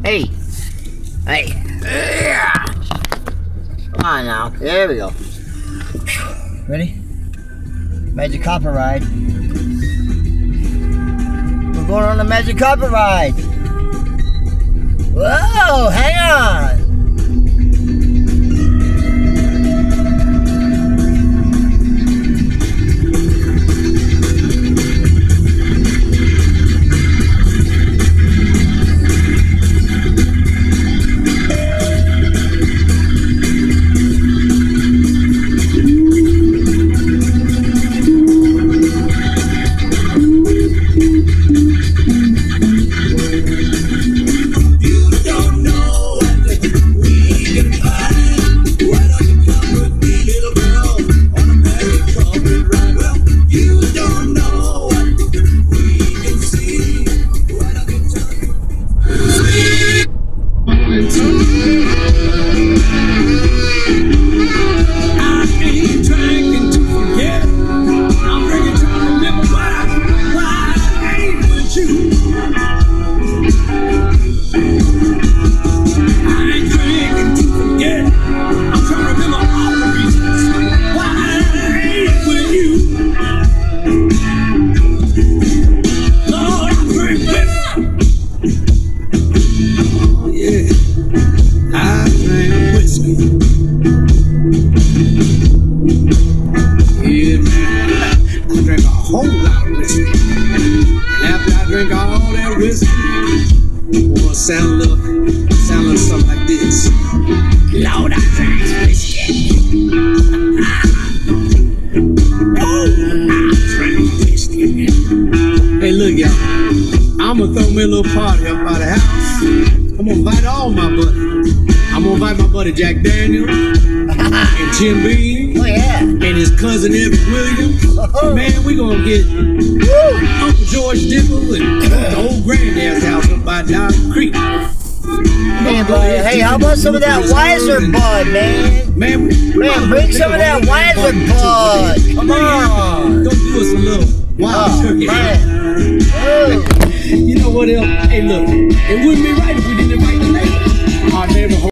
Hey. Hey. Yeah. Come on now. There we go. Ready? Magic Copper ride. We're going on a Magic Copper ride. Whoa, hang on. Sound a little something like this. Lord, I drank whiskey. Oh, I drank whiskey. Hey, look, y'all. I'm gonna throw me a little party up by the house. I'm gonna invite all my buddies. I'm gonna invite my buddy Jack Daniel and Jim Beam. Oh, yeah. And his cousin Evan Williams. Oh. Man, we gonna get Uncle George Dibble and the old granddad's house up by Down Creek. Man, hey, how about some of that Wiser Bud, man? Man, bring some of that Wiser Bud. Come on. Go do us a little wild turkey. Oh. You know what else? Hey, look, it wouldn't be right if we didn't invite the neighbors. Our neighborhood.